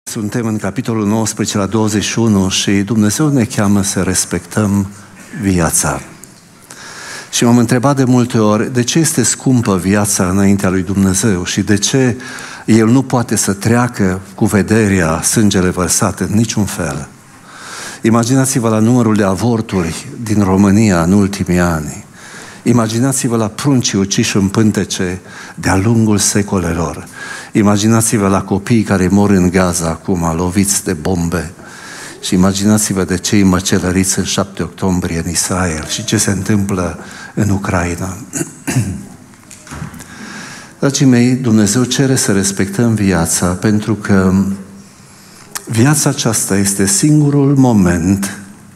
Suntem în capitolul 19 la 21 și Dumnezeu ne cheamă să respectăm viața. Și m-am întrebat de multe ori de ce este scumpă viața înaintea lui Dumnezeu și de ce El nu poate să treacă cu vederea sângele vărsat în niciun fel. Imaginați-vă la numărul de avorturi din România în ultimii ani. Imaginați-vă la pruncii uciși în pântece de-a lungul secolelor. Imaginați-vă la copiii care mor în Gaza acum, loviți de bombe. Și imaginați-vă de cei măcelăriți în 7 octombrie în Israel și ce se întâmplă în Ucraina. Dragii mei, Dumnezeu cere să respectăm viața pentru că viața aceasta este singurul moment,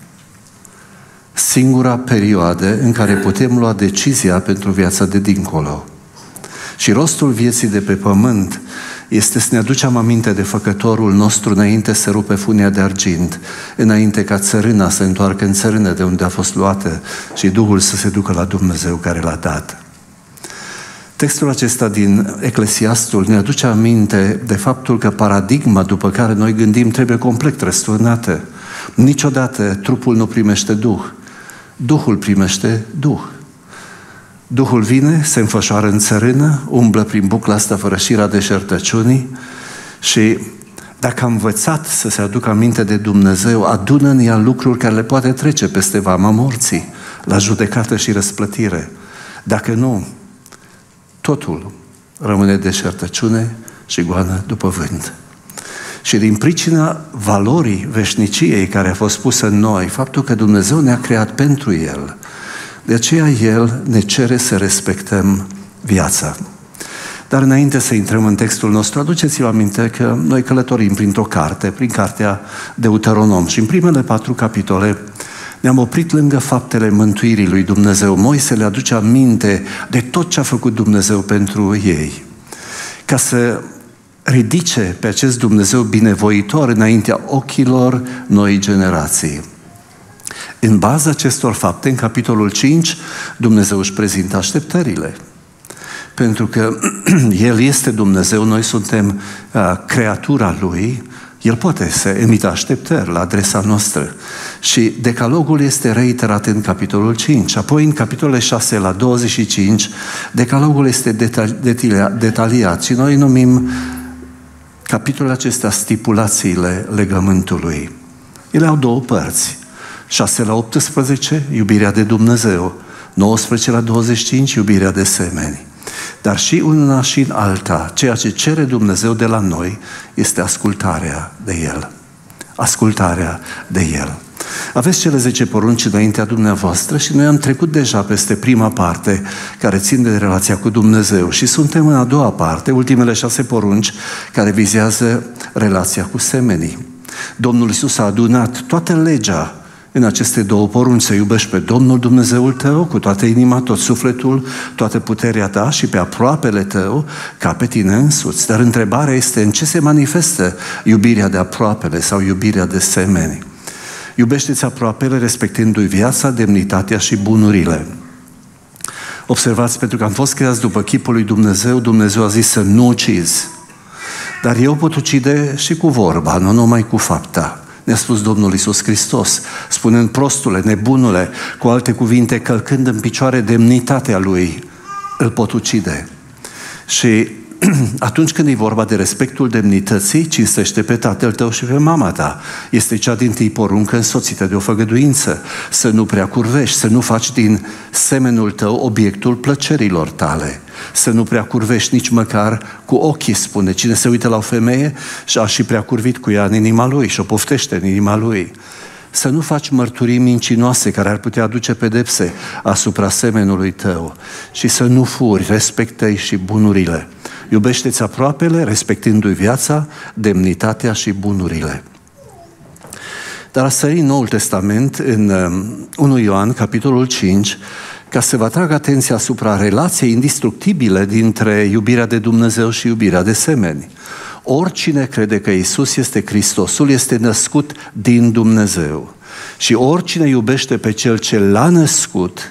singura perioadă în care putem lua decizia pentru viața de dincolo. Și rostul vieții de pe pământ este să ne aducem aminte de Făcătorul nostru înainte să rupe funia de argint, înainte ca țărâna să întoarcă în țărână de unde a fost luată și Duhul să se ducă la Dumnezeu care l-a dat. Textul acesta din Eclesiastul ne aduce aminte de faptul că paradigma după care noi gândim trebuie complet răsturnată. Niciodată trupul nu primește Duh. Duhul primește Duh. Duhul vine, se înfășoară în țărână, umblă prin bucla asta fără șira deșertăciunii și dacă a învățat să se aducă aminte de Dumnezeu, adună în ea lucruri care le poate trece peste vama morții, la judecată și răsplătire. Dacă nu, totul rămâne deșertăciune și goană după vânt. Și din pricina valorii veșniciei care a fost pusă în noi, faptul că Dumnezeu ne-a creat pentru El, de aceea El ne cere să respectăm viața. Dar înainte să intrăm în textul nostru, aduceți-vă aminte că noi călătorim printr-o carte, prin cartea Deuteronom și în primele 4 capitole ne-am oprit lângă faptele mântuirii lui Dumnezeu. Moise le aduce aminte de tot ce a făcut Dumnezeu pentru ei, ca să ridice pe acest Dumnezeu binevoitor înaintea ochilor noi generații. În baza acestor fapte, în capitolul 5, Dumnezeu își prezintă așteptările. Pentru că El este Dumnezeu, noi suntem creatura Lui, El poate să emită așteptări la adresa noastră. Și decalogul este reiterat în capitolul 5. Apoi, în capitolele 6 la 25, decalogul este detaliat și noi numim capitolele acestea stipulațiile legământului. Ele au 2 părți. 6 la 18, iubirea de Dumnezeu. 19 la 25, iubirea de semeni. Dar și una și în alta, ceea ce cere Dumnezeu de la noi este ascultarea de El. Ascultarea de El. Aveți cele 10 porunci înaintea dumneavoastră și noi am trecut deja peste prima parte care țin de relația cu Dumnezeu și suntem în a doua parte, ultimele 6 porunci care vizează relația cu semenii. Domnul Iisus a adunat toată legea în aceste 2 porunci, să iubești pe Domnul Dumnezeul tău cu toată inima, tot sufletul, toată puterea ta și pe aproapele tău ca pe tine însuți. Dar întrebarea este în ce se manifestă iubirea de aproapele sau iubirea de semeni. Iubește-ți aproapele respectându-i viața, demnitatea și bunurile. Observați, pentru că am fost creați după chipul lui Dumnezeu, Dumnezeu a zis să nu ucizi. Dar eu pot ucide și cu vorba, nu numai cu fapta. Ne-a spus Domnul Iisus Hristos, spunând prostule, nebunule, cu alte cuvinte, călcând în picioare demnitatea Lui, îl pot ucide. Și atunci când e vorba de respectul demnității, cinstește pe tatăl tău și pe mama ta. Este cea dintâi poruncă însoțită de o făgăduință. Să nu prea curvești, să nu faci din semenul tău obiectul plăcerilor tale. Să nu prea curvești nici măcar cu ochii, spune. Cine se uită la o femeie și a și prea curvit cu ea în inima lui și o poftește în inima lui. Să nu faci mărturii mincinoase care ar putea aduce pedepse asupra semenului tău. Și să nu furi, respectă-i și bunurile. Iubește-ți aproapele, respectându-i viața, demnitatea și bunurile. Dar a sări în Noul Testament, în 1 Ioan, capitolul 5, ca să vă atrag atenția asupra relației indestructibile dintre iubirea de Dumnezeu și iubirea de semeni. Oricine crede că Iisus este Hristosul este născut din Dumnezeu. Și oricine iubește pe Cel ce l-a născut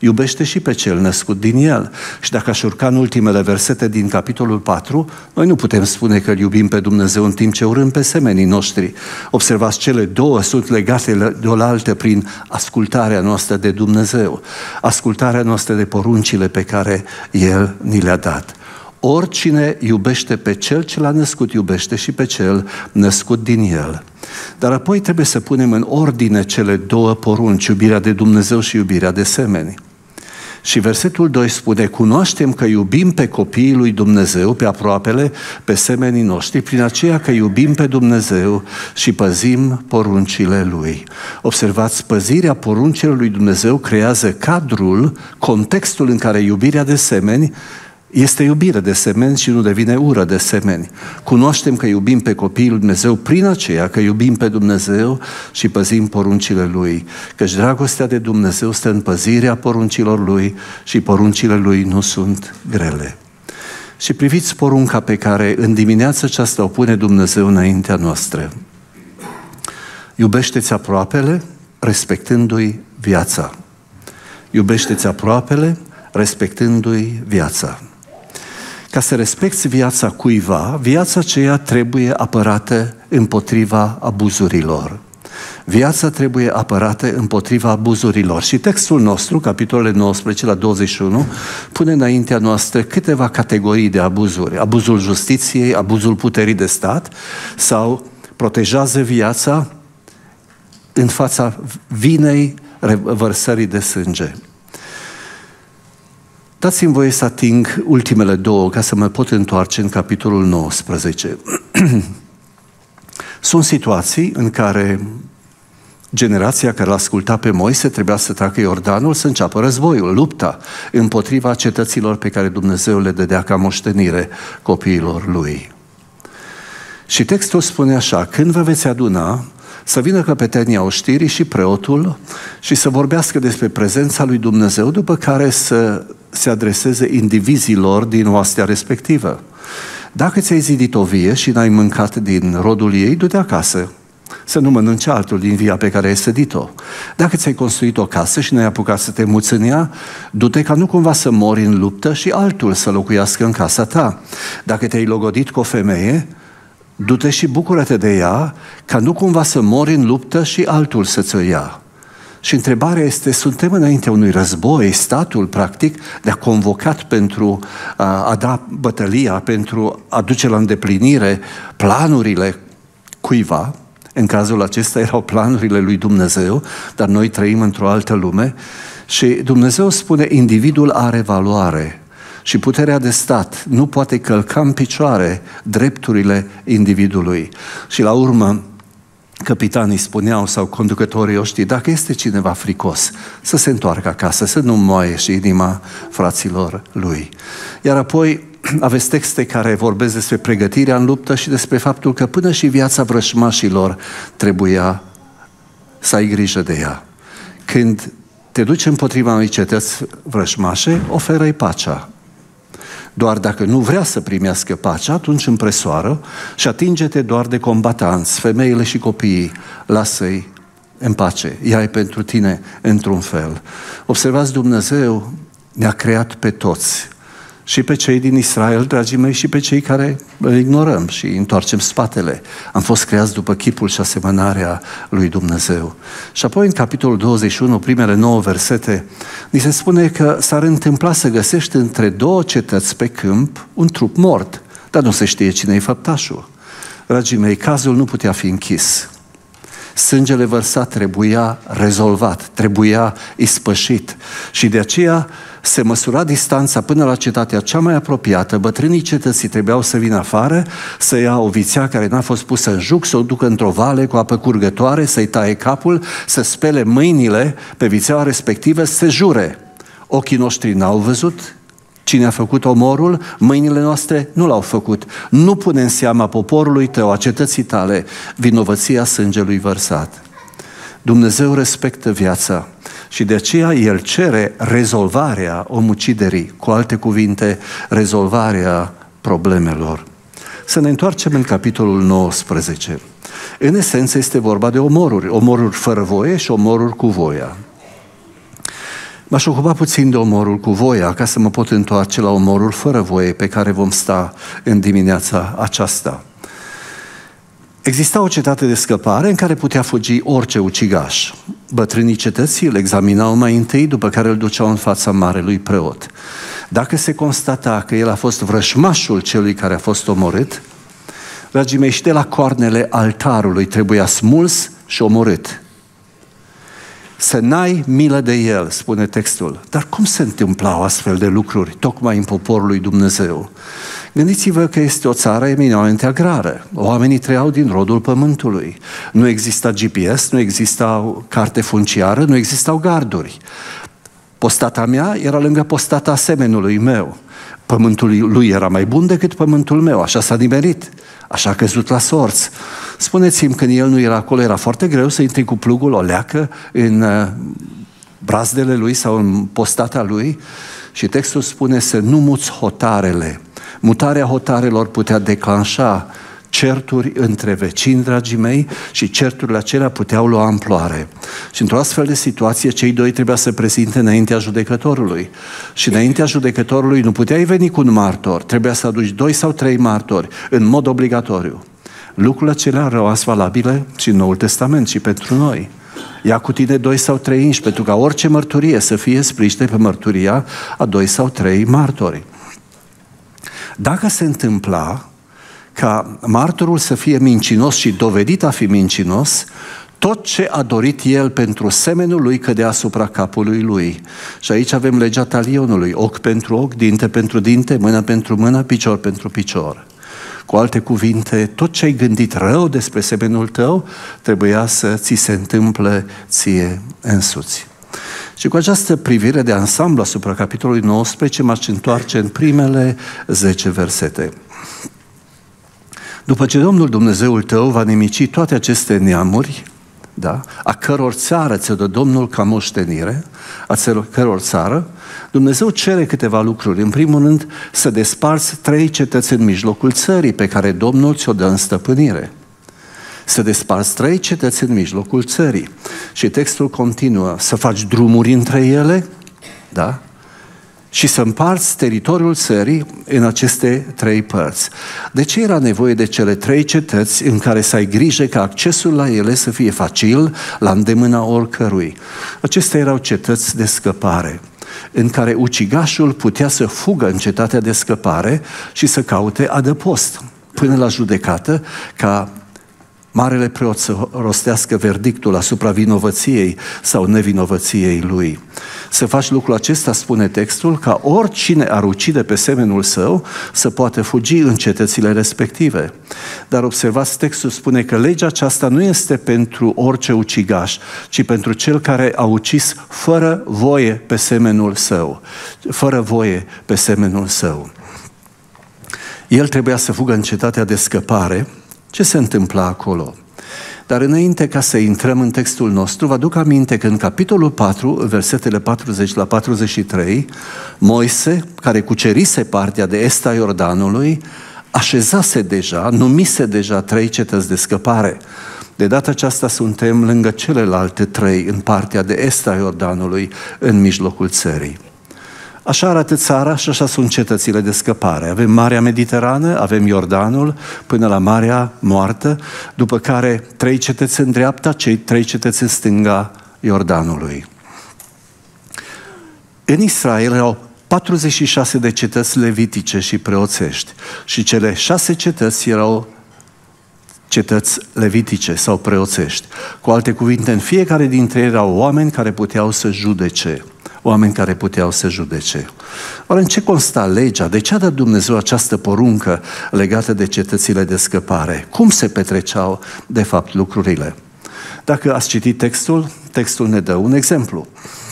iubește și pe cel născut din el. Și dacă aș urca în ultimele versete din capitolul 4, noi nu putem spune că îl iubim pe Dumnezeu în timp ce urâm pe semenii noștri. Observați, cele două sunt legate de oaltă prin ascultarea noastră de Dumnezeu, ascultarea noastră de poruncile pe care El ni le-a dat. Oricine iubește pe cel ce l-a născut, iubește și pe cel născut din el. Dar apoi trebuie să punem în ordine cele două porunci, iubirea de Dumnezeu și iubirea de semeni. Și versetul 2 spune: cunoaștem că iubim pe copiii lui Dumnezeu, pe aproapele, pe semenii noștri, prin aceea că iubim pe Dumnezeu și păzim poruncile Lui. Observați, păzirea poruncilor lui Dumnezeu creează cadrul, contextul în care iubirea de semeni este iubire de semeni și nu devine ură de semeni. Cunoaștem că iubim pe copiii lui Dumnezeu prin aceea că iubim pe Dumnezeu și păzim poruncile Lui. Căci dragostea de Dumnezeu stă în păzirea poruncilor Lui și poruncile Lui nu sunt grele. Și priviți porunca pe care în dimineața aceasta o pune Dumnezeu înaintea noastră. Iubește-ți aproapele respectându-i viața. Iubește-ți aproapele respectându-i viața. Ca să respecti viața cuiva, viața aceea trebuie apărată împotriva abuzurilor. Viața trebuie apărată împotriva abuzurilor. Și textul nostru, capitolele 19 la 21, pune înaintea noastră câteva categorii de abuzuri. Abuzul justiției, abuzul puterii de stat sau protejează viața în fața vinei vărsării de sânge. Dați-mi voie să ating ultimele două ca să mă pot întoarce în capitolul 19. Sunt situații în care generația care l-a ascultat pe Moise trebuia să treacă Iordanul, să înceapă războiul, lupta împotriva cetăților pe care Dumnezeu le dădea ca moștenire copiilor lui. Și textul spune așa: când vă veți aduna, să vină căpetenia oștirii și preotul și să vorbească despre prezența lui Dumnezeu, după care să se adreseze indivizilor din oastea respectivă. Dacă ți-ai zidit o vie și n-ai mâncat din rodul ei, du-te acasă, să nu mănânci altul din via pe care ai sădit-o. Dacă ți-ai construit o casă și n-ai apucat să te muți în ea, du-te ca nu cumva să mori în luptă și altul să locuiască în casa ta. Dacă te-ai logodit cu o femeie, du-te și bucură-te de ea, ca nu cumva să mori în luptă și altul să-ți o ia. Și întrebarea este, suntem înaintea unui război, statul, practic, de-a convocat pentru a da bătălia, pentru a duce la îndeplinire planurile cuiva. În cazul acesta erau planurile lui Dumnezeu, dar noi trăim într-o altă lume și Dumnezeu spune, individul are valoare și puterea de stat nu poate călca în picioare drepturile individului. Și la urmă, capitanii spuneau, sau conducătorii ăștia, dacă este cineva fricos, să se întoarcă acasă, să nu moaie și inima fraților lui. Iar apoi aveți texte care vorbesc despre pregătirea în luptă și despre faptul că până și viața vrășmașilor trebuia să ai grijă de ea. Când te duci împotriva unei cetăți vrășmașe, oferă-i pacea. Doar dacă nu vrea să primească pacea, atunci împresoară și atinge-te doar de combatanți, femeile și copiii, lasă-i în pace, ea e pentru tine într-un fel. Observați, Dumnezeu ne-a creat pe toți, și pe cei din Israel, dragii mei, și pe cei care îl ignorăm și întoarcem spatele. Am fost creați după chipul și asemănarea lui Dumnezeu. Și apoi în capitolul 21, primele 9 versete, ni se spune că s-ar întâmpla să găsești între două cetăți pe câmp un trup mort, dar nu se știe cine e făptașul. Dragii mei, cazul nu putea fi închis. Sângele vărsat trebuia rezolvat, trebuia ispășit și de aceea se măsura distanța până la cetatea cea mai apropiată. Bătrânii cetății trebuiau să vină afară, să ia o vițea care n-a fost pusă în juc, să o ducă într-o vale cu apă curgătoare, să-i taie capul, să spele mâinile pe vițeaua respectivă, să se jure. Ochii noștri n-au văzut cine a făcut omorul, mâinile noastre nu l-au făcut. Nu pune în seama poporului tău, a cetății tale, vinovăția sângelui vărsat. Dumnezeu respectă viața și de aceea El cere rezolvarea omuciderii, cu alte cuvinte, rezolvarea problemelor. Să ne întoarcem în capitolul 19. În esență este vorba de omoruri fără voie și omoruri cu voia. M-aș ocupa puțin de omorul cu voia, ca să mă pot întoarce la omorul fără voie, pe care vom sta în dimineața aceasta. Exista o cetate de scăpare în care putea fugi orice ucigaș. Bătrânii cetății îl examinau mai întâi, după care îl duceau în fața marelui preot. Dacă se constata că el a fost vrăjmașul celui care a fost omorât, dragii mei, și de la coarnele altarului trebuia smuls și omorât. Să n-ai milă de el, spune textul. Dar cum se întâmplau astfel de lucruri, tocmai în poporul lui Dumnezeu? Gândiți-vă că este o țară eminamente agrară. Oamenii trăiau din rodul pământului. Nu exista GPS, nu exista carte funciară, nu existau garduri. Postata mea era lângă postata semenului meu. Pământul lui era mai bun decât pământul meu, așa s-a nimerit, așa a căzut la sorți. Spuneți-mi, când el nu era acolo, era foarte greu să intri cu plugul o leacă în brazdele lui sau în postata lui? Și textul spune să nu muți hotarele. Mutarea hotarelor putea declanșa certuri între vecini, dragii mei, și certurile acelea puteau lua amploare. Și într-o astfel de situație, cei doi trebuia să prezinte înaintea judecătorului. Și înaintea judecătorului nu puteai veni cu un martor, trebuia să aduci 2 sau 3 martori, în mod obligatoriu. Lucrurile acelea rămas valabile și în Noul Testament și pentru noi. Ia cu tine 2 sau 3 inși, pentru ca orice mărturie să fie sprijinită pe mărturia a 2 sau 3 martori. Dacă se întâmpla ca martorul să fie mincinos și dovedit a fi mincinos, tot ce a dorit el pentru semenul lui cădea asupra capului lui. Și aici avem legea talionului, ochi pentru ochi, dinte pentru dinte, mână pentru mână, picior pentru picior. Cu alte cuvinte, tot ce ai gândit rău despre semenul tău trebuia să ți se întâmple ție însuți. Și cu această privire de ansamblu asupra capitolului 19 m-aș întoarce în primele 10 versete. După ce Domnul Dumnezeul tău va nimici toate aceste neamuri, da, a căror țară ți-o dă Domnul ca moștenire, a căror țară, Dumnezeu cere câteva lucruri. În primul rând, să desparți 3 cetăți în mijlocul țării pe care Domnul ți-o dă în stăpânire. Să desparți 3 cetăți în mijlocul țării. Și textul continuă, să faci drumuri între ele, da? Și să împarți teritoriul țării în aceste 3 părți. De ce era nevoie de cele 3 cetăți în care să ai grijă ca accesul la ele să fie facil, la îndemâna oricărui? Acestea erau cetăți de scăpare, în care ucigașul putea să fugă în cetatea de scăpare și să caute adăpost până la judecată, ca marele preot să rostească verdictul asupra vinovăției sau nevinovăției lui. Să faci lucrul acesta, spune textul, ca oricine ar ucide pe semenul său să poată fugi în cetățile respective. Dar observați, textul spune că legea aceasta nu este pentru orice ucigaș, ci pentru cel care a ucis fără voie pe semenul său. Fără voie pe semenul său. El trebuia să fugă în cetatea de scăpare. Ce se întâmpla acolo? Dar înainte ca să intrăm în textul nostru, vă aduc aminte că în capitolul 4, versetele 40 la 43, Moise, care cucerise partea de est a Iordanului, așezase deja, numise deja 3 cetăți de scăpare. De data aceasta suntem lângă celelalte 3 în partea de est a Iordanului, în mijlocul țării. Așa arată țara și așa sunt cetățile de scăpare. Avem Marea Mediterană, avem Iordanul, până la Marea Moartă, după care 3 cetăți în dreapta, cei 3 cetăți în stânga Iordanului. În Israel erau 46 de cetăți levitice și preoțești și cele 6 cetăți erau cetăți levitice sau preoțești. Cu alte cuvinte, în fiecare dintre ei erau oameni care puteau să judece. Oameni care puteau să judece. Oare în ce consta legea? De ce a dat Dumnezeu această poruncă legată de cetățile de scăpare? Cum se petreceau, de fapt, lucrurile? Dacă ați citit textul, textul ne dă un exemplu.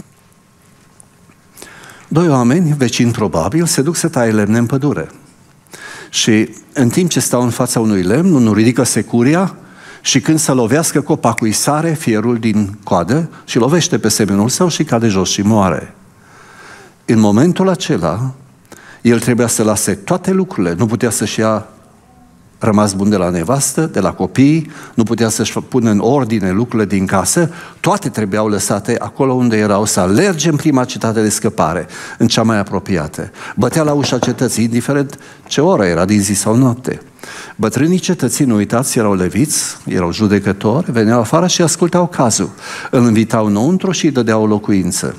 2 oameni, vecini probabil, se duc să taie lemne în pădure. Și în timp ce stau în fața unui lemn, unul ridică securia și când să lovească copacul, îi sare fierul din coadă și lovește pe semenul său și cade jos și moare. În momentul acela, el trebuia să lase toate lucrurile, nu putea să-și ia rămas bun de la nevastă, de la copii, nu putea să-și pună în ordine lucrurile din casă, toate trebuiau lăsate acolo unde erau, să alerge în prima cetate de scăpare, în cea mai apropiată. Bătea la ușa cetății, indiferent ce oră era, din zi sau noapte. Bătrânii cetății, nu uitați, erau leviți, erau judecători, veneau afară și ascultau cazul. Îl invitau înăuntru și îi dădeau o locuință.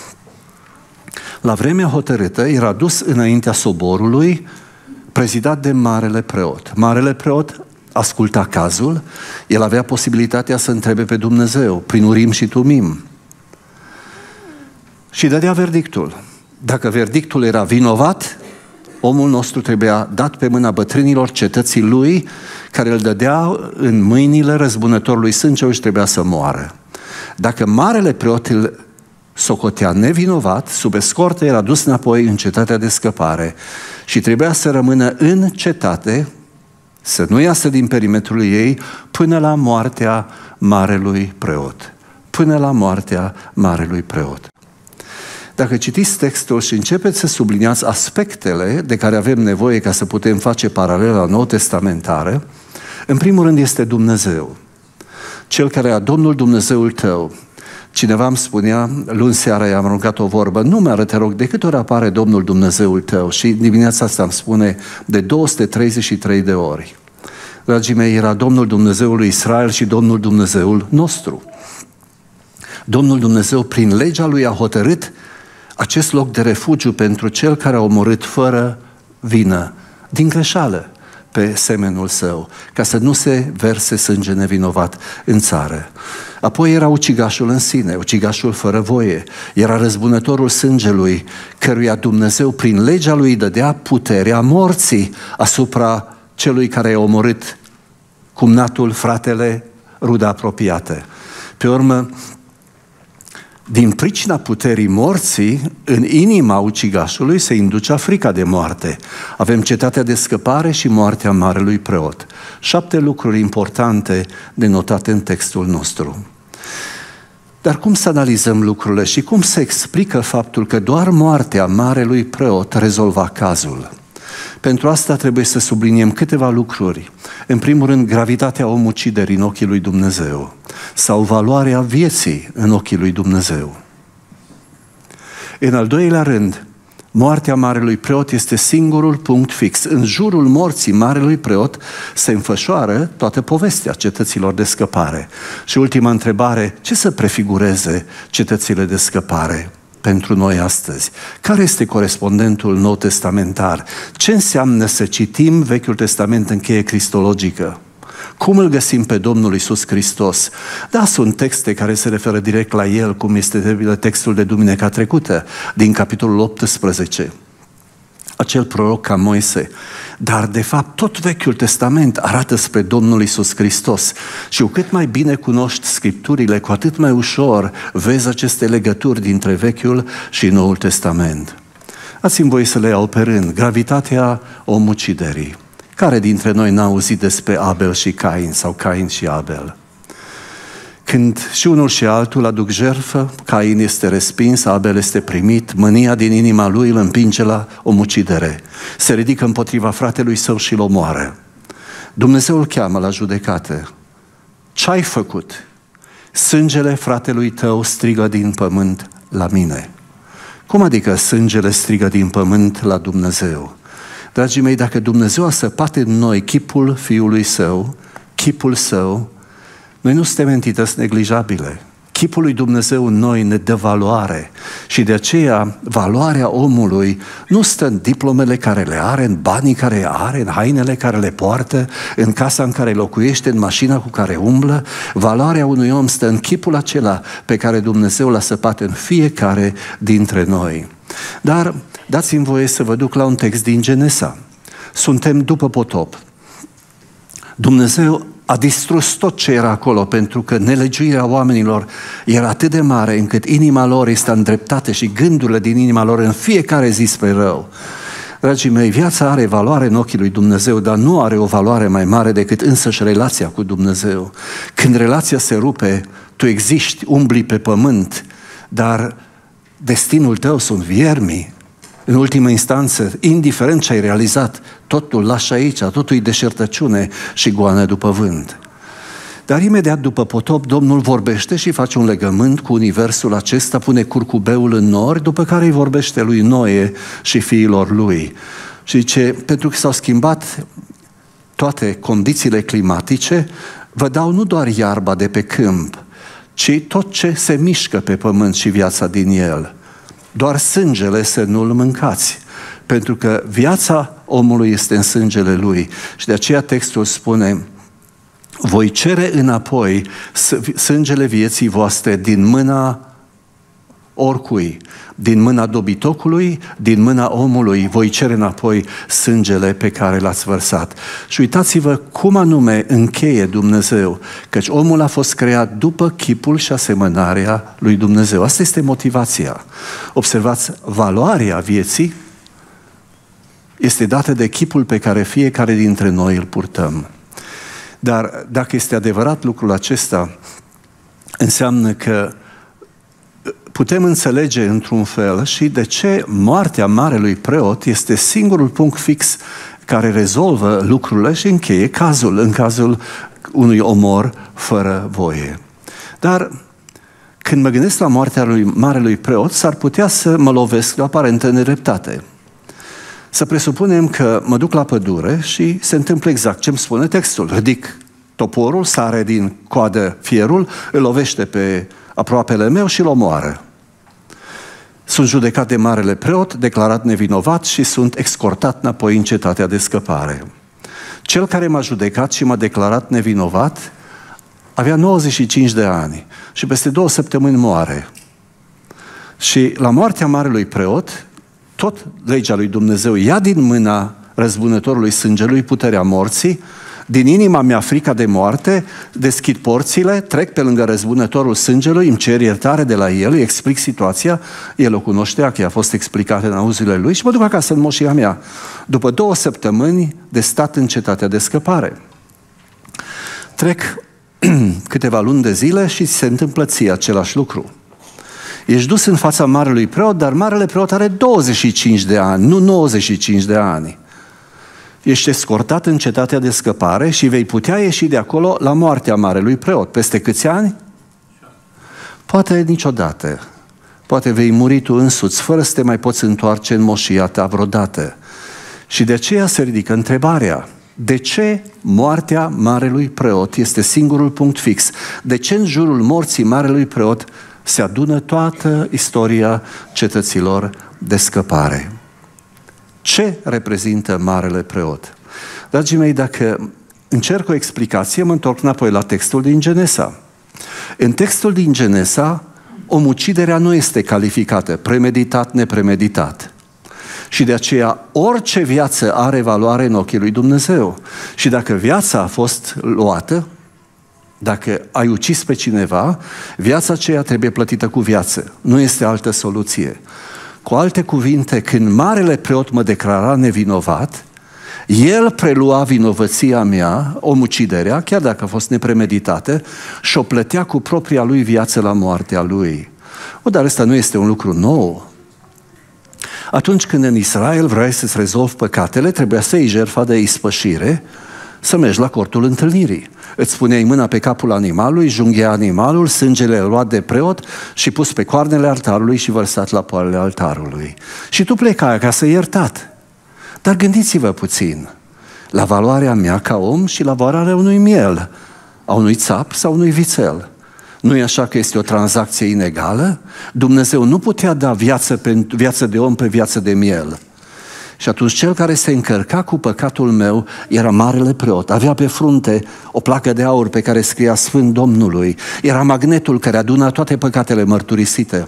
La vremea hotărâtă era dus înaintea soborului, prezidat de marele preot. Marele preot asculta cazul, el avea posibilitatea să întrebe pe Dumnezeu, prin Urim și Tumim. Și dădea verdictul. Dacă verdictul era vinovat, omul nostru trebuia dat pe mâna bătrânilor cetății lui, care îl dădea în mâinile răzbunătorului sângelui și trebuia să moară. Dacă marele preot îl socotea nevinovat, sub escortă era dus înapoi în cetatea de scăpare și trebuia să rămână în cetate, să nu iasă din perimetrul ei, până la moartea marelui preot. Până la moartea marelui preot. Dacă citiți textul și începeți să subliniați aspectele de care avem nevoie ca să putem face paralela nou-testamentară, în primul rând este Dumnezeu. Cel care a Domnul Dumnezeul tău. Cineva îmi spunea, luni seara i-am aruncat o vorbă, nu mi-arăt, te rog, de câte ori apare Domnul Dumnezeul tău? Și dimineața asta îmi spune de 233 de ori. Dragii mei, era Domnul Dumnezeul lui Israel și Domnul Dumnezeul nostru. Domnul Dumnezeu, prin legea lui, a hotărât acest loc de refugiu pentru cel care a omorât fără vină, din greșeală, pe semenul său, ca să nu se verse sânge nevinovat în țară. Apoi era ucigașul în sine, ucigașul fără voie, era răzbunătorul sângelui, căruia Dumnezeu prin legea lui dădea puterea morții asupra celui care a omorât cumnatul, fratele, ruda apropiată. Pe urmă, din pricina puterii morții, în inima ucigașului se inducea frica de moarte. Avem cetatea de scăpare și moartea marelui preot. 7 lucruri importante de notate în textul nostru. Dar cum să analizăm lucrurile și cum se explică faptul că doar moartea marelui preot rezolva cazul? Pentru asta trebuie să subliniem câteva lucruri. În primul rând, gravitatea omuciderii în ochii lui Dumnezeu sau valoarea vieții în ochii lui Dumnezeu. În al doilea rând, moartea marelui preot este singurul punct fix. În jurul morții marelui preot se înfășoară toată povestea cetăților de scăpare. Și ultima întrebare, ce să prefigureze cetățile de scăpare pentru noi astăzi? Care este corespondentul nou-testamentar? Ce înseamnă să citim Vechiul Testament în cheie cristologică? Cum îl găsim pe Domnul Iisus Hristos? Da, sunt texte care se referă direct la El, cum este textul de duminica trecută, din capitolul 18. Acel proroc ca Moise. Dar, de fapt, tot Vechiul Testament arată spre Domnul Iisus Hristos. Și cu cât mai bine cunoști Scripturile, cu atât mai ușor vezi aceste legături dintre Vechiul și Noul Testament. Dați-mi voie să le iau pe rând. Gravitatea omuciderii. Care dintre noi n-a auzit despre Abel și Cain sau Cain și Abel? Când și unul și altul aduc jertfă, Cain este respins, Abel este primit, mânia din inima lui îl împinge la omucidere. Se ridică împotriva fratelui său și îl omoară. Dumnezeu îl cheamă la judecată. Ce-ai făcut? Sângele fratelui tău strigă din pământ la mine. Cum adică sângele strigă din pământ la Dumnezeu? Dragii mei, dacă Dumnezeu a săpat în noi chipul Fiului Său, chipul Său, noi nu suntem entități neglijabile. Chipul lui Dumnezeu în noi ne dă valoare și de aceea valoarea omului nu stă în diplomele care le are, în banii care le are, în hainele care le poartă, în casa în care locuiește, în mașina cu care umblă. Valoarea unui om stă în chipul acela pe care Dumnezeu l-a săpat în fiecare dintre noi. Dar dați-mi voie să vă duc la un text din Genesa. Suntem după potop. Dumnezeu a distrus tot ce era acolo, pentru că nelegiuirea oamenilor era atât de mare încât inima lor este îndreptată și gândurile din inima lor în fiecare zi spre rău. Dragii mei, viața are valoare în ochii lui Dumnezeu, dar nu are o valoare mai mare decât însăși relația cu Dumnezeu. Când relația se rupe, tu existi, umbli pe pământ, dar destinul tău sunt viermii. În ultimă instanță, indiferent ce ai realizat, totul lași aici, totul e deșertăciune și goană după vânt. Dar imediat după potop, Domnul vorbește și face un legământ cu universul acesta, pune curcubeul în nori, după care îi vorbește lui Noe și fiilor lui. Și zice, pentru că s-au schimbat toate condițiile climatice, vă dau nu doar iarba de pe câmp, ci tot ce se mișcă pe pământ și viața din el. Doar sângele să nu-l mâncați, pentru că viața omului este în sângele lui. Și de aceea textul spune, voi cere înapoi sângele vieții voastre din mâna oricui, din mâna dobitocului, din mâna omului, voi cere înapoi sângele pe care l-ați vărsat. Și uitați-vă cum anume încheie Dumnezeu, căci omul a fost creat după chipul și asemănarea lui Dumnezeu. Asta este motivația. Observați, valoarea vieții este dată de chipul pe care fiecare dintre noi îl purtăm. Dar dacă este adevărat lucrul acesta, înseamnă că putem înțelege într-un fel și de ce moartea marelui preot este singurul punct fix care rezolvă lucrurile și încheie cazul, în cazul unui omor fără voie. Dar când mă gândesc la moartea lui marelui preot, s-ar putea să mă lovesc de o aparentă nedreptate. Să presupunem că mă duc la pădure și se întâmplă exact ce îmi spune textul. Ridic toporul, sare din coadă fierul, îl lovește pe aproapele meu și îl omoară. Sunt judecat de marele preot, declarat nevinovat și sunt escortat înapoi în cetatea de scăpare. Cel care m-a judecat și m-a declarat nevinovat avea 95 de ani și peste 2 săptămâni moare. Și la moartea marelui preot, tot legea lui Dumnezeu ia din mâna răzbunătorului sângelui puterea morții, din inima mea frica de moarte, deschid porțile, trec pe lângă răzbunătorul sângelui, îmi cer iertare de la el, îi explic situația, el o cunoștea, că i-a fost explicată în auziile lui și mă duc acasă în moșia mea. După 2 săptămâni de stat în cetatea de scăpare. Trec câteva luni de zile și se întâmplă ție același lucru. Ești dus în fața marelui preot, dar marele preot are 25 de ani, nu 95 de ani. Ești escortat în cetatea de scăpare și vei putea ieși de acolo la moartea marelui preot. Peste câți ani? Poate niciodată. Poate vei muri tu însuți, fără să te mai poți întoarce în moșia ta vreodată. Și de aceea se ridică întrebarea, de ce moartea marelui preot este singurul punct fix? De ce în jurul morții marelui preot se adună toată istoria cetăților de scăpare? Ce reprezintă marele preot? Dragii mei, dacă încerc o explicație, mă întorc înapoi la textul din Genesa. În textul din Genesa, omuciderea nu este calificată premeditat, nepremeditat. Și de aceea orice viață are valoare în ochii lui Dumnezeu. Și dacă viața a fost luată, dacă ai ucis pe cineva, viața aceea trebuie plătită cu viață. Nu este altă soluție. Cu alte cuvinte, când marele preot mă declara nevinovat, el prelua vinovăția mea, omuciderea, chiar dacă a fost nepremeditată, și o plătea cu propria lui viață la moartea lui. Dar ăsta nu este un lucru nou. Atunci când în Israel vrei să-ți rezolvi păcatele, trebuia să iei jertfa de ispășire, să mergi la cortul întâlnirii. Îți puneai mâna pe capul animalului, junghea animalul, sângele luat de preot și pus pe coarnele altarului și vărsat la poalele altarului. Și tu plecai acasă iertat. Dar gândiți-vă puțin la valoarea mea ca om și la valoarea unui miel, a unui țap sau unui vițel. Nu e așa că este o tranzacție inegală? Dumnezeu nu putea da viață de om pe viață de miel. Și atunci cel care se încărca cu păcatul meu era marele preot. Avea pe frunte o placă de aur pe care scria Sfânt Domnului. Era magnetul care aduna toate păcatele mărturisite.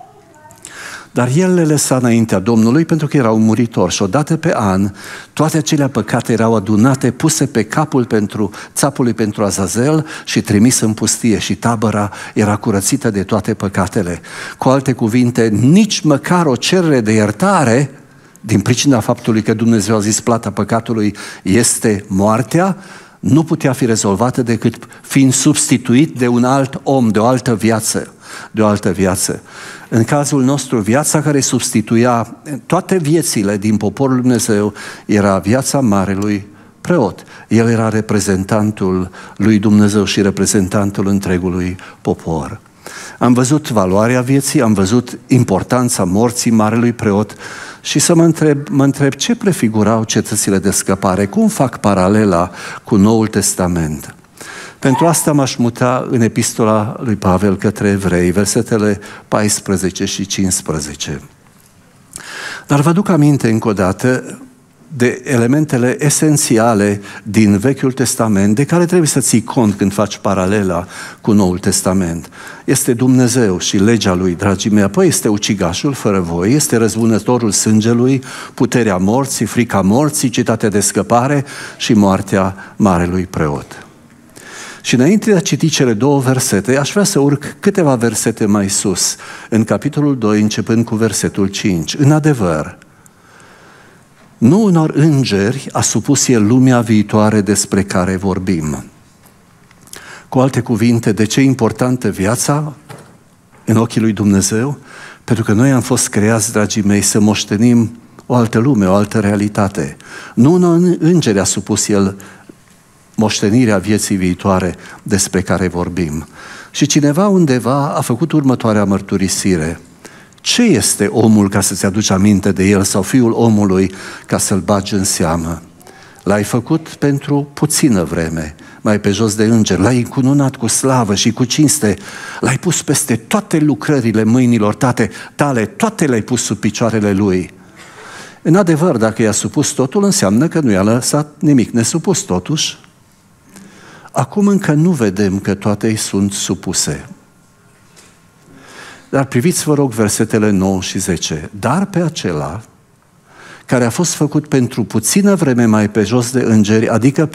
Dar el le lăsa înaintea Domnului pentru că era un muritor și odată pe an toate acele păcate erau adunate, puse pe capul țapului pentru Azazel și trimis în pustie și tabăra era curățită de toate păcatele. Cu alte cuvinte, nici măcar o cerere de iertare, din pricina faptului că Dumnezeu a zis plata păcatului este moartea, nu putea fi rezolvată decât fiind substituit de un alt om, de o altă viață. de o altă viață. În cazul nostru, viața care substituia toate viețile din poporul Dumnezeu era viața marelui preot. El era reprezentantul lui Dumnezeu și reprezentantul întregului popor. Am văzut valoarea vieții, am văzut importanța morții marelui preot și să mă întreb ce prefigurau cetățile de scăpare, cum fac paralela cu Noul Testament. Pentru asta m-aș muta în epistola lui Pavel către Evrei, versetele 14 și 15. Dar vă aduc aminte încă o dată de elementele esențiale din Vechiul Testament de care trebuie să ții cont când faci paralela cu Noul Testament. Este Dumnezeu și legea Lui, dragii mei, apoi este ucigașul fără voie, este răzbunătorul sângelui, puterea morții, frica morții, cetatea de scăpare și moartea marelui preot. Și înainte de a citi cele două versete, aș vrea să urc câteva versete mai sus, în capitolul 2, începând cu versetul 5. În adevăr, nu unor îngeri a supus el lumea viitoare despre care vorbim. Cu alte cuvinte, de ce e importantă viața în ochii lui Dumnezeu? Pentru că noi am fost creați, dragii mei, să moștenim o altă lume, o altă realitate. Nu unor îngeri a supus el moștenirea vieții viitoare despre care vorbim. Și cineva undeva a făcut următoarea mărturisire. Ce este omul ca să-ți aduci aminte de el sau fiul omului ca să-l bagi în seamă? L-ai făcut pentru puțină vreme, mai pe jos de îngeri, l-ai încununat cu slavă și cu cinste, l-ai pus peste toate lucrările mâinilor tale, toate le-ai pus sub picioarele lui. În adevăr, dacă i-a supus totul, înseamnă că nu i-a lăsat nimic nesupus totuși. Acum încă nu vedem că toate îi sunt supuse. Dar priviți, vă rog, versetele 9 și 10. Dar pe acela care a fost făcut pentru puțină vreme mai pe jos de îngeri, adică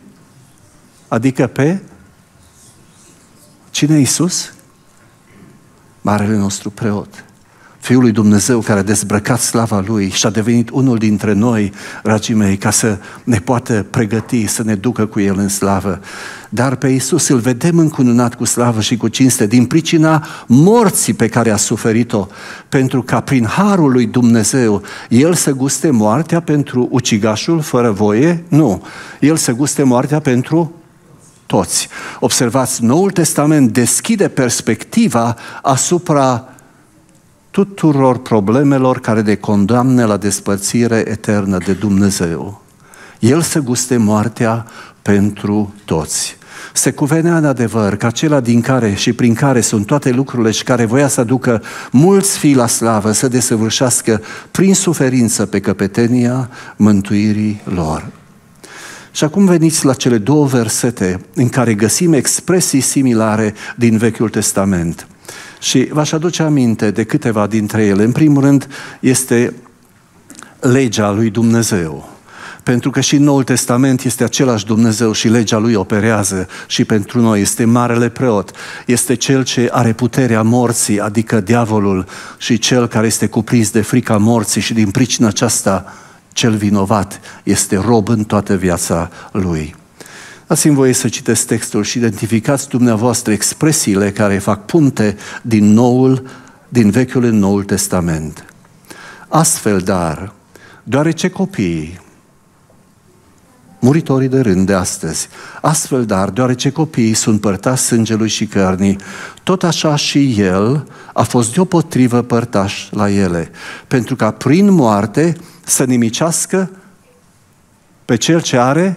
pe cine e Iisus? Marele nostru preot. Fiul lui Dumnezeu care a dezbrăcat slava Lui și a devenit unul dintre noi, dragii mei, ca să ne poată pregăti, să ne ducă cu El în slavă. Dar pe Iisus îl vedem încununat cu slavă și cu cinste din pricina morții pe care a suferit-o, pentru ca prin harul lui Dumnezeu El să guste moartea pentru ucigașul fără voie? Nu. El să guste moartea pentru toți. Observați, Noul Testament deschide perspectiva asupra tuturor problemelor care ne condamnă la despărțire eternă de Dumnezeu. El să guste moartea pentru toți. Se cuvenea în adevăr că acela din care și prin care sunt toate lucrurile și care voia să aducă mulți fii la slavă, să desăvârșească prin suferință pe căpetenia mântuirii lor. Și acum veniți la cele două versete în care găsim expresii similare din Vechiul Testament. Și v-aș aduce aminte de câteva dintre ele. În primul rând este legea lui Dumnezeu. Pentru că și în Noul Testament este același Dumnezeu și legea Lui operează și pentru noi. Este marele preot, este Cel ce are puterea morții, adică diavolul, și Cel care este cuprins de frica morții și din pricina aceasta cel vinovat este rob în toată viața lui. Dați-mi voie să citesc textul și identificați dumneavoastră expresiile care fac punte din Vechiul în Noul Testament. Astfel, dar, deoarece copiii, muritorii de rând de astăzi, astfel, dar, deoarece copiii sunt părtași sângelui și cărnii, tot așa și El a fost deopotrivă părtaș la ele, pentru ca prin moarte să nimicească pe Cel ce are.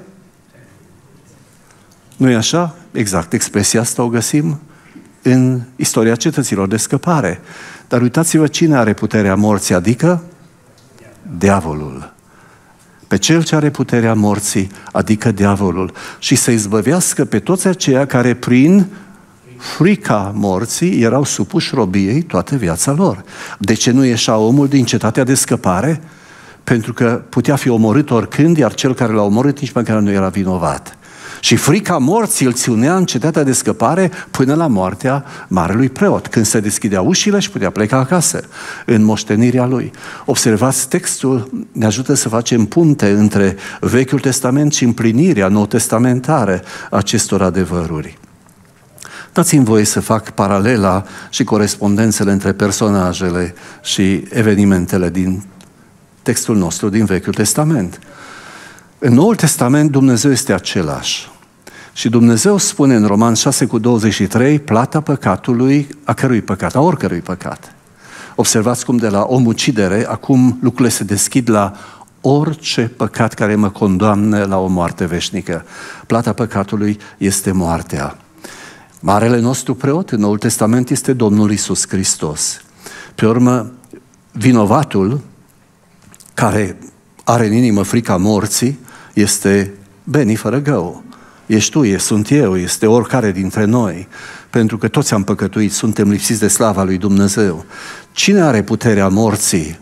Nu-i așa? Exact, expresia asta o găsim în istoria cetăților de scăpare. Dar uitați-vă cine are puterea morții, adică diavolul. Pe cel ce are puterea morții, adică diavolul. Și să izbăvească pe toți aceia care prin frica morții erau supuși robiei toată viața lor. De ce nu ieșea omul din cetatea de scăpare? Pentru că putea fi omorât oricând, iar cel care l-a omorât nici măcar nu era vinovat. Și frica morții îl ținea în cetatea de scăpare până la moartea marelui preot, când se deschidea ușile și putea pleca acasă, în moștenirea lui. Observați, textul ne ajută să facem punte între Vechiul Testament și împlinirea nou-testamentară acestor adevăruri. Dați-mi voie să fac paralela și corespondențele între personajele și evenimentele din textul nostru din Vechiul Testament. În Noul Testament Dumnezeu este același. Și Dumnezeu spune în Roman 6:23, plata păcatului, a cărui păcat? A oricărui păcat. Observați cum de la omucidere, acum lucrurile se deschid la orice păcat care mă condamnă la o moarte veșnică. Plata păcatului este moartea. Marele nostru preot în Noul Testament este Domnul Iisus Hristos. Pe urmă, vinovatul care are în inimă frica morții este Beni fără gău. Ești tu, sunt eu, este oricare dintre noi. Pentru că toți am păcătuit, suntem lipsiți de slava lui Dumnezeu. Cine are puterea morții?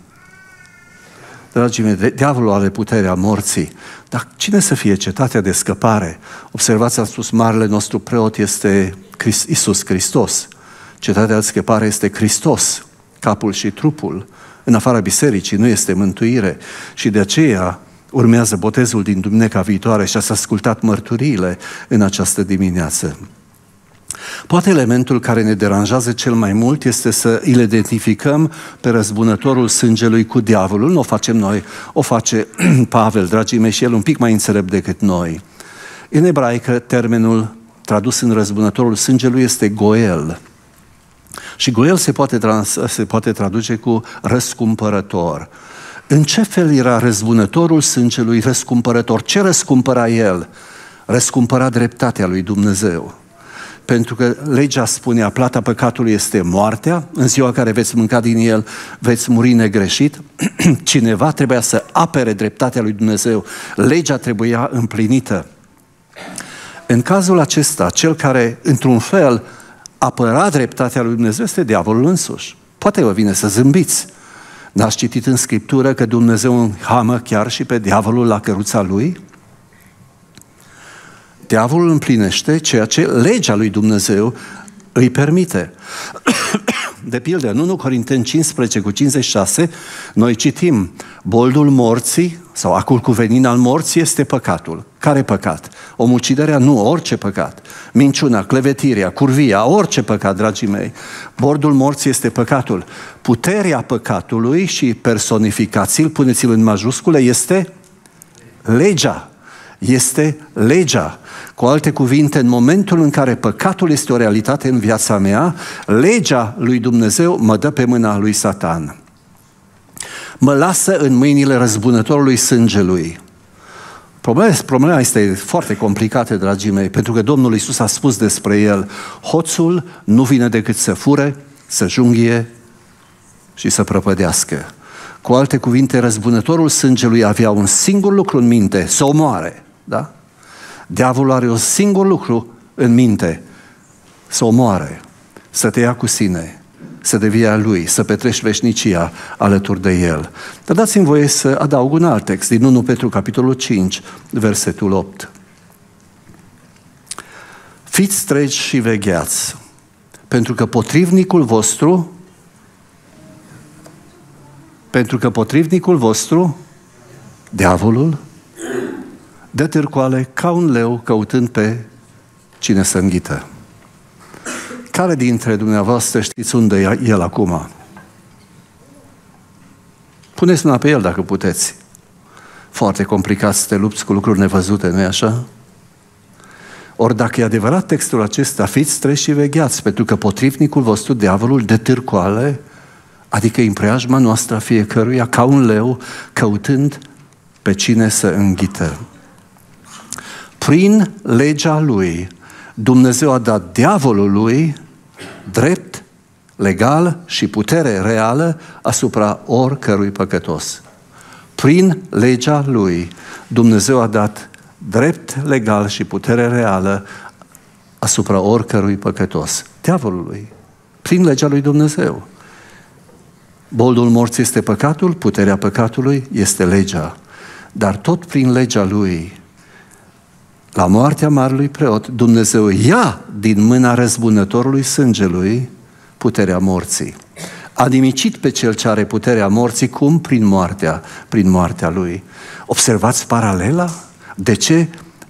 Dragii mei, diavolul are puterea morții. Dar cine să fie cetatea de scăpare? Observați, a spus, marele nostru preot este Iisus Hristos. Cetatea de scăpare este Hristos, capul și trupul. În afara bisericii nu este mântuire. Și de aceea urmează botezul din duminica viitoare și ați ascultat mărturiile în această dimineață. Poate elementul care ne deranjează cel mai mult este să îl identificăm pe răzbunătorul sângelui cu diavolul. Nu o facem noi, o face Pavel, dragii mei, și el un pic mai înțelept decât noi. În ebraică, termenul tradus în răzbunătorul sângelui este goel. Și goel se poate traduce cu răscumpărător. În ce fel era răzbunătorul sângelui răscumpărător? Ce răscumpăra el? Răscumpăra dreptatea lui Dumnezeu. Pentru că legea spunea, plata păcatului este moartea, în ziua care veți mânca din el, veți muri negreșit. Cineva trebuia să apere dreptatea lui Dumnezeu. Legea trebuia împlinită. În cazul acesta, cel care, într-un fel, apăra dreptatea lui Dumnezeu este diavolul însuși. Poate vă vine să zâmbiți. N-ați citit în Scriptură că Dumnezeu înhamă chiar și pe diavolul la căruța lui? Diavolul împlinește ceea ce legea lui Dumnezeu îi permite. De pildă, în 1 Corinteni 15:56, noi citim, boldul morții, sau acul cu venin al morții este păcatul. Care păcat? Omuciderea? Nu, orice păcat. Minciuna, clevetirea, curvia, orice păcat, dragii mei. Boldul morții este păcatul. Puterea păcatului și personificați-l, puneți-l în majuscule, este legea. Este legea. Cu alte cuvinte, în momentul în care păcatul este o realitate în viața mea, legea lui Dumnezeu mă dă pe mâna lui Satan. Mă lasă în mâinile răzbunătorului sângelui. Problema este foarte complicată, dragii mei, pentru că Domnul Iisus a spus despre el, hoțul nu vine decât să fure, să junghie și să prăpădească. Cu alte cuvinte, răzbunătorul sângelui avea un singur lucru în minte, să omoare. Da? Diavolul are un singur lucru în minte, să omoare, să te ia cu sine, să devii a lui, să petrești veșnicia alături de el. Dar dați-mi voie să adaug un alt text din 1 Petru, capitolul 5, versetul 8. Fiți treji și vegheați, pentru că potrivnicul vostru, diavolul, dă târcoale ca un leu căutând pe cine să înghită. Care dintre dumneavoastră știți unde e el acum? Puneți mâna pe el dacă puteți. Foarte complicat să te lupți cu lucruri nevăzute, nu-i așa? Ori dacă e adevărat textul acesta, fiți treji și vegheați, pentru că potrivnicul vostru, diavolul, dă târcoale, adică în preajma noastră fiecăruia, ca un leu, căutând pe cine să înghită. Prin legea lui, Dumnezeu a dat diavolului drept, legal și putere reală asupra oricărui păcătos. Prin legea lui, Dumnezeu a dat drept, legal și putere reală asupra oricărui păcătos. Diavolului. Prin legea lui Dumnezeu. Boldul morții este păcatul, puterea păcatului este legea. Dar tot prin legea lui, la moartea marelui preot, Dumnezeu ia din mâna răzbunătorului sângelui puterea morții. A nimicit pe cel ce are puterea morții, cum? Prin moartea lui. Observați paralela? De ce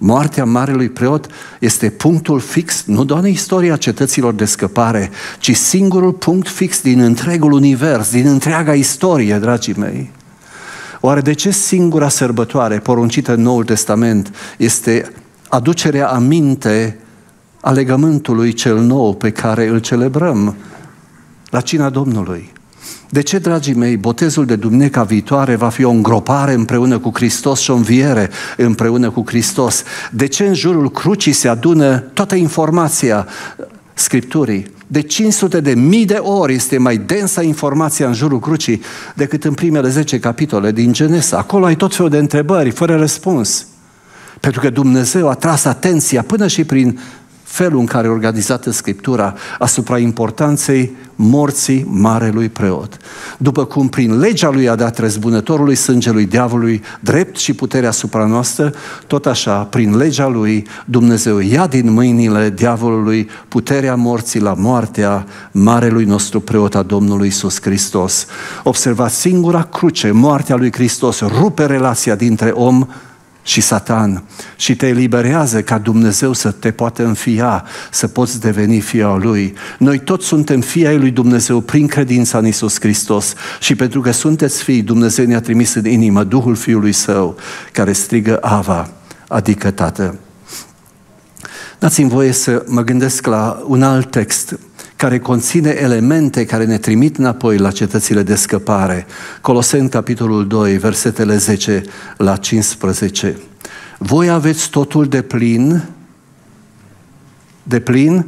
Moartea marelui preot este punctul fix, nu doar în istoria cetăților de scăpare, ci singurul punct fix din întregul univers, din întreaga istorie, dragii mei. Oare de ce singura sărbătoare poruncită în Noul Testament este aducerea aminte a legământului cel nou pe care îl celebrăm la cina Domnului? De ce, dragii mei, botezul de duminica viitoare va fi o îngropare împreună cu Hristos și o înviere împreună cu Hristos? De ce în jurul crucii se adună toată informația Scripturii? De 500.000 de ori este mai densă informația în jurul crucii decât în primele 10 capitole din Genesa. Acolo ai tot felul de întrebări, fără răspuns. Pentru că Dumnezeu a tras atenția până și prin felul în care e organizată Scriptura asupra importanței morții marelui preot. După cum prin legea lui a dat răzbunătorului sângelui diavolului drept și putere asupra noastră, tot așa, prin legea lui, Dumnezeu ia din mâinile diavolului puterea morții la moartea marelui nostru preot a Domnului Iisus Hristos. Observați, singura cruce, moartea lui Hristos, rupe relația dintre om și Satan și te eliberează ca Dumnezeu să te poată înfia, să poți deveni fiul al Lui. Noi toți suntem fii ai lui Dumnezeu prin credința în Iisus Hristos și pentru că sunteți fii, Dumnezeu ne-a trimis în inimă Duhul Fiului Său care strigă Ava, adică Tată. Dați-mi voie să mă gândesc la un alt text care conține elemente care ne trimit înapoi la cetățile de scăpare. Coloseni, capitolul 2, versetele 10 la 15. Voi aveți totul de plin? De plin?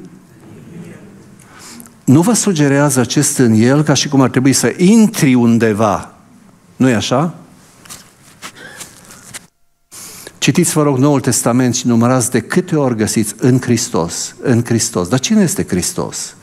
Nu vă sugerează acest în el ca și cum ar trebui să intri undeva? Nu-i așa? Citiți, vă rog, Noul Testament și numărați de câte ori găsiți în Hristos. În Hristos. Dar cine este Hristos?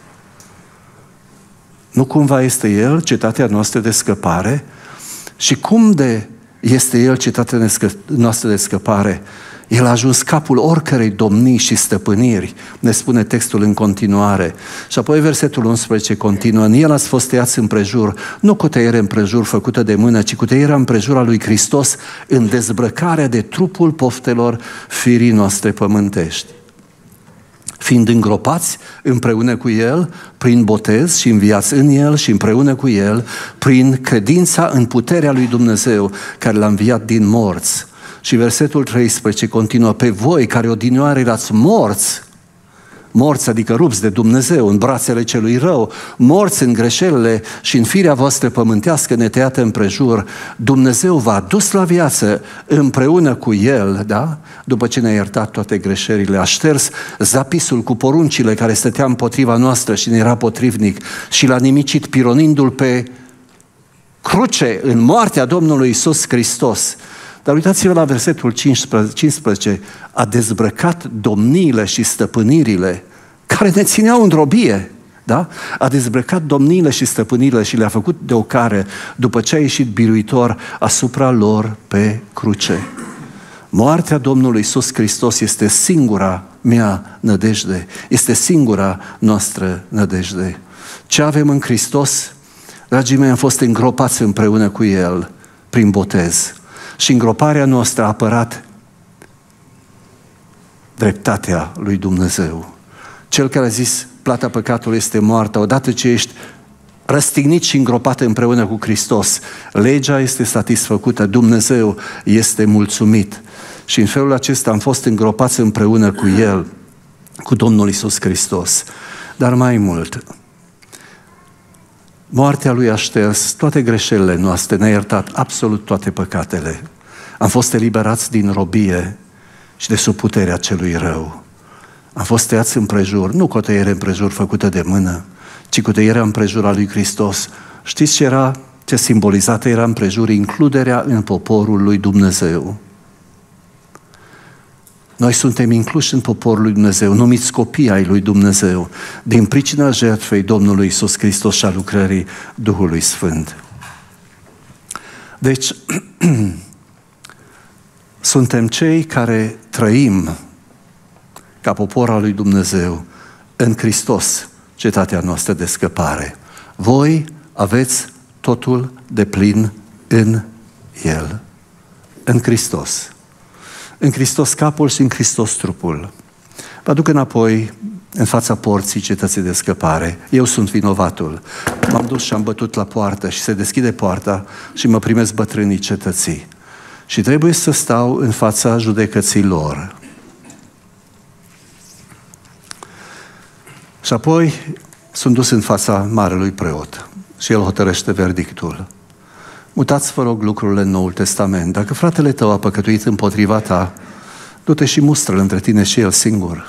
Nu cumva este El cetatea noastră de scăpare? Și cum de este El cetatea noastră de scăpare? El a ajuns capul oricărei domnii și stăpâniri, ne spune textul în continuare. Și apoi versetul 11 continuă, în El ați fost tăiați împrejur, nu cu tăiere împrejur făcută de mână, ci cu tăierea împrejur a lui Hristos în dezbrăcarea de trupul poftelor firii noastre pământești. Fiind îngropați împreună cu El, prin botez și înviați în El și împreună cu El, prin credința în puterea lui Dumnezeu care L-a înviat din morți. Și versetul 13 continuă, pe voi care odinioară erați morți, adică rupți de Dumnezeu în brațele celui rău, morți în greșelile și în firea voastră pământească netăiată împrejur, Dumnezeu v-a dus la viață împreună cu El, da? După ce ne-a iertat toate greșelile, a șters zapisul cu poruncile care stătea împotriva noastră și ne era potrivnic și l-a nimicit pironindu-L pe cruce în moartea Domnului Iisus Hristos. Dar uitați-vă la versetul 15, a dezbrăcat domniile și stăpânirile care ne țineau în robie, da? A dezbrăcat domniile și stăpânirile și le-a făcut de ocare după ce a ieșit biruitor asupra lor pe cruce. Moartea Domnului Iisus Hristos este singura mea nădejde, este singura noastră nădejde. Ce avem în Hristos? Dragii mei, am fost îngropați împreună cu El prin botez. Și îngroparea noastră a apărat dreptatea lui Dumnezeu. Cel care a zis, plata păcatului este moartea, odată ce ești răstignit și îngropat împreună cu Hristos, legea este satisfăcută, Dumnezeu este mulțumit. Și în felul acesta am fost îngropați împreună cu El, cu Domnul Iisus Hristos. Dar mai mult, moartea Lui a șters toate greșelile noastre, ne-a iertat absolut toate păcatele. Am fost eliberați din robie și de sub puterea celui rău. Am fost tăiați împrejur, nu cu o tăiere împrejur făcută de mână, ci cu tăierea împrejur a lui Hristos. Știți ce simbolizată era împrejur? Includerea în poporul lui Dumnezeu. Noi suntem incluși în poporul lui Dumnezeu, numiți copii ai lui Dumnezeu, din pricina jertfei Domnului Iisus Hristos și a lucrării Duhului Sfânt. Deci, suntem cei care trăim ca popor al lui Dumnezeu în Hristos, cetatea noastră de scăpare. Voi aveți totul de plin în El, în Hristos. În Hristos capul și în Hristos trupul. Vă aduc înapoi în fața porții cetății de scăpare. Eu sunt vinovatul. M-am dus și am bătut la poartă și se deschide poarta și mă primesc bătrânii cetății. Și trebuie să stau în fața judecății lor. Și apoi sunt dus în fața marelui preot și el hotărăște verdictul. Mutați, vă rog, lucrurile în Noul Testament. Dacă fratele tău a păcătuit împotriva ta, du-te și mustră-l între tine și el singur.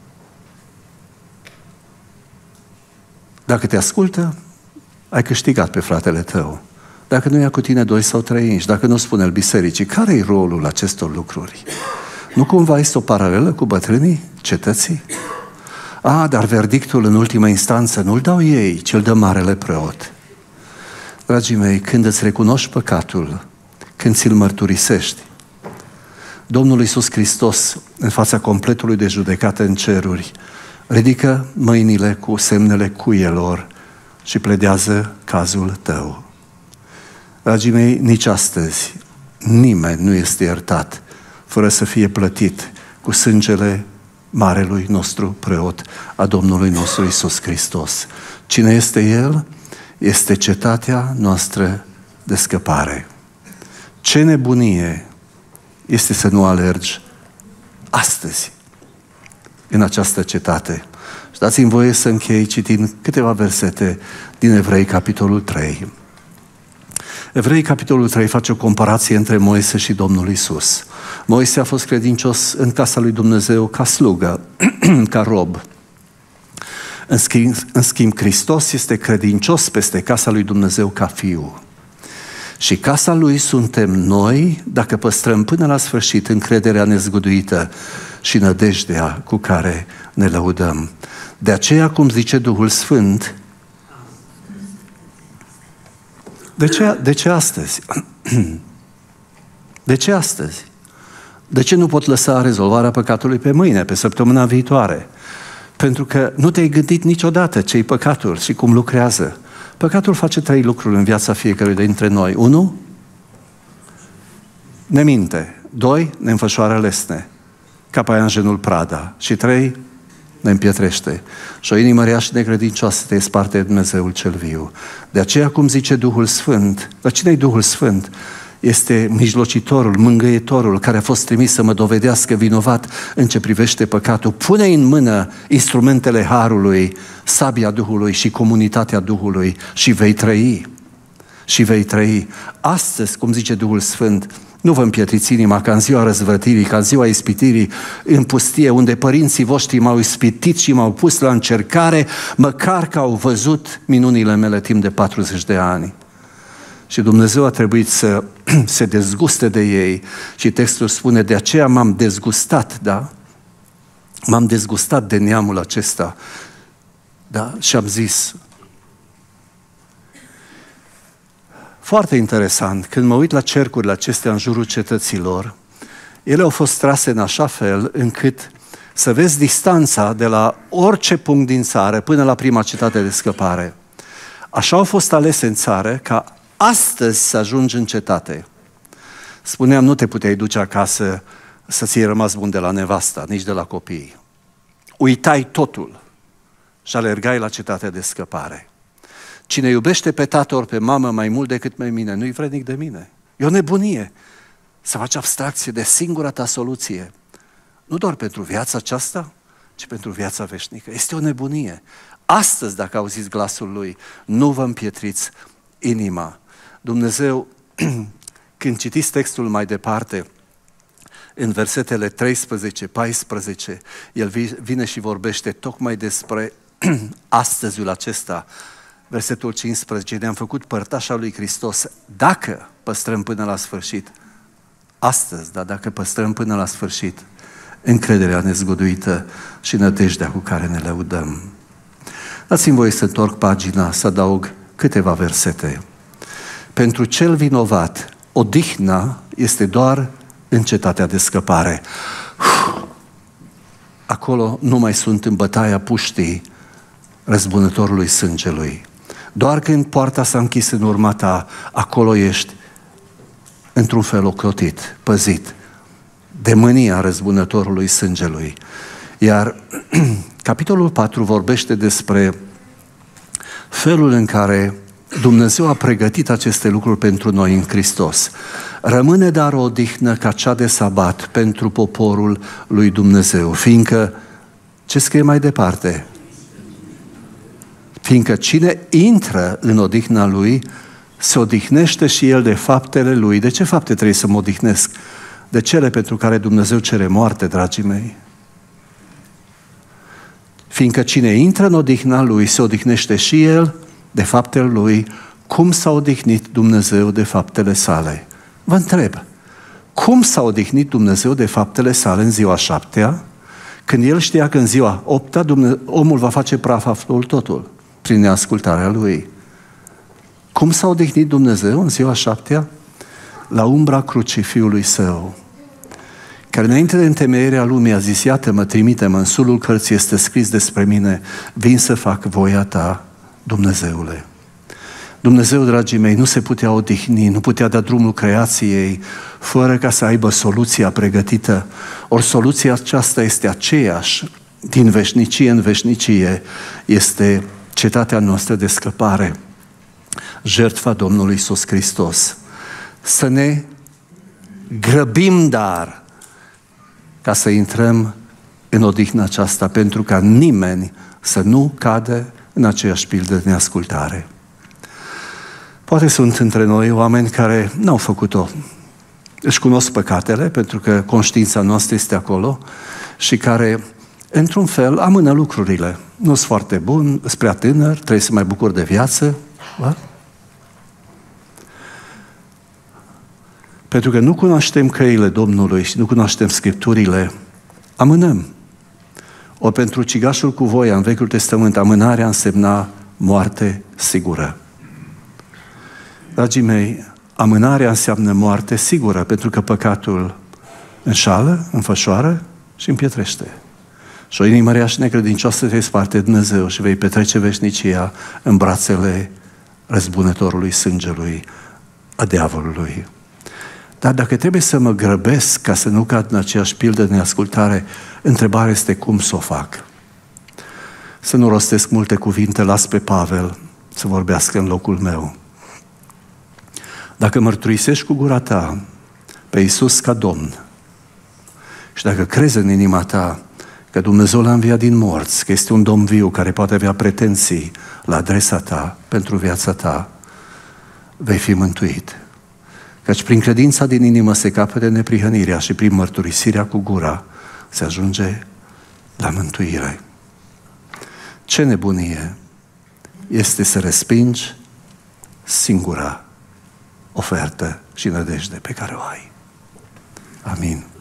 Dacă te ascultă, ai câștigat pe fratele tău. Dacă nu ia cu tine 2 sau 3 inși, dacă nu spune-l bisericii, care-i rolul acestor lucruri? Nu cumva este o paralelă cu bătrânii cetății? Dar verdictul în ultimă instanță nu-l dau ei, ci îl dă marele preot. Dragii mei, când îți recunoști păcatul, când ți-l mărturisești, Domnul Iisus Hristos, în fața completului de judecată în ceruri, ridică mâinile cu semnele cuielor și pledează cazul tău. Dragii mei, nici astăzi nimeni nu este iertat fără să fie plătit cu sângele marelui nostru preot, a Domnului nostru Iisus Hristos. Cine este El? Este cetatea noastră de scăpare. Ce nebunie este să nu alergi astăzi în această cetate. Și dați-mi voie să închei citind câteva versete din Evrei, capitolul 3. Evrei, capitolul 3, face o comparație între Moise și Domnul Iisus. Moise a fost credincios în casa lui Dumnezeu ca slugă, ca rob. În schimb, Hristos este credincios peste casa lui Dumnezeu ca fiu. Și casa lui suntem noi dacă păstrăm până la sfârșit încrederea nezguduită și nădejdea cu care ne lăudăm. De aceea, cum zice Duhul Sfânt, de ce astăzi? De ce astăzi? De ce nu pot lăsa rezolvarea păcatului pe mâine, pe săptămâna viitoare? Pentru că nu te-ai gândit niciodată ce-i păcatul și cum lucrează. Păcatul face 3 lucruri în viața fiecărui dintre noi. 1. Ne minte. 2. Ne înfășoară lesne, ca paianjenul Prada. Și 3. Ne împietrește. Și o inimă rea și necredincioasă te sparte Dumnezeul cel viu. De aceea, cum zice Duhul Sfânt, dar cine-i Duhul Sfânt? Este mijlocitorul, mângâietorul, care a fost trimis să mă dovedească vinovat în ce privește păcatul. Pune în mână instrumentele Harului, sabia Duhului și comunitatea Duhului și vei trăi. Și vei trăi. Astăzi, cum zice Duhul Sfânt, nu vă împietriți inima ca în ziua răzvrătirii, ca în ziua ispitirii în pustie, unde părinții voștri m-au ispitit și m-au pus la încercare, măcar că au văzut minunile mele timp de 40 de ani. Și Dumnezeu a trebuit să se dezguste de ei. Și textul spune, de aceea m-am dezgustat, da? M-am dezgustat de neamul acesta. Da? Și am zis, foarte interesant, când mă uit la cercurile acestea în jurul cetăților, ele au fost trase în așa fel încât să vezi distanța de la orice punct din țară până la prima cetate de scăpare. Așa au fost alese în țară ca astăzi să ajungi în cetate. Spuneam, nu te puteai duce acasă să ți-ai rămas bun de la nevasta, nici de la copii. Uitai totul și alergai la cetatea de scăpare. Cine iubește pe tată ori pe mamă mai mult decât pe mine, nu-i vrednic de mine. E o nebunie să faci abstracție de singura ta soluție. Nu doar pentru viața aceasta, ci pentru viața veșnică. Este o nebunie. Astăzi, dacă auziți glasul Lui, nu vă împietriți inima. Dumnezeu, când citiți textul mai departe, în versetele 13-14, El vine și vorbește tocmai despre astăziul acesta. Versetul 15, ne-am făcut părtașa lui Hristos dacă păstrăm până la sfârșit. Astăzi, dar dacă păstrăm până la sfârșit încrederea nezguduită și nădejdea cu care ne lăudăm. Dați-mi voie să întorc pagina, să adaug câteva versete. Pentru cel vinovat, odihna este doar în cetatea de scăpare. Acolo nu mai sunt în bătaia puștii răzbunătorului sângelui. Doar când poarta s-a închis în urma ta, acolo ești într-un fel ocrotit, păzit de mânia răzbunătorului sângelui. Iar capitolul 4 vorbește despre felul în care Dumnezeu a pregătit aceste lucruri pentru noi în Hristos. Rămâne dar o odihnă ca cea de sabat pentru poporul lui Dumnezeu, fiindcă, ce scrie mai departe? Fiindcă cine intră în odihna lui, se odihnește și el de faptele lui. De ce fapte trebuie să mă odihnesc? De cele pentru care Dumnezeu cere moarte, dragii mei. Fiindcă cine intră în odihna lui, se odihnește și el de faptele lui, cum s-a odihnit Dumnezeu de faptele sale. Vă întreb, cum s-a odihnit Dumnezeu de faptele sale în ziua 7-a, când el știa că în ziua 8-a omul va face praf absolut totul, prin neascultarea lui? Cum s-a odihnit Dumnezeu în ziua 7-a? La umbra crucii Fiului Său, care înainte de întemeierea lumii a zis: iată-mă, trimite-mă, în sulul cărții este scris despre mine, vin să fac voia ta, Dumnezeule. Dumnezeu, dragii mei, nu se putea odihni, nu putea da drumul creației fără ca să aibă soluția pregătită. Ori soluția aceasta este aceeași din veșnicie în veșnicie, este cetatea noastră de scăpare, jertfa Domnului Iisus Hristos. Să ne grăbim, dar, ca să intrăm în odihna aceasta, pentru ca nimeni să nu cadă în aceeași pildă de neascultare. Poate sunt între noi oameni care n-au făcut-o. Își cunosc păcatele, pentru că conștiința noastră este acolo, și care, într-un fel, amână lucrurile. Nu sunt foarte bun, sunt prea tânăr, trebuie să mai bucur de viață. Da? Pentru că nu cunoaștem căile Domnului și nu cunoaștem Scripturile, amânăm. Ori pentru cigașul cu voia în Vechiul Testament, amânarea însemna moarte sigură. Dragii mei, amânarea înseamnă moarte sigură, pentru că păcatul înșală, înfășoară și împietrește. Și o inimă rea și necredincioasă te sparte Dumnezeu și vei petrece veșnicia în brațele răzbunătorului sângelui, a diavolului. Dar dacă trebuie să mă grăbesc ca să nu cad în aceeași pildă de neascultare, întrebarea este cum să o fac. Să nu rostesc multe cuvinte, las pe Pavel să vorbească în locul meu. Dacă mărturisești cu gura ta pe Iisus ca Domn și dacă crezi în inima ta că Dumnezeu l-a înviat din morți, că este un Domn viu care poate avea pretenții la adresa ta, pentru viața ta, vei fi mântuit. Căci prin credința din inimă se capătă neprihănirea și prin mărturisirea cu gura se ajunge la mântuire. Ce nebunie este să respingi singura ofertă și nădejde pe care o ai. Amin.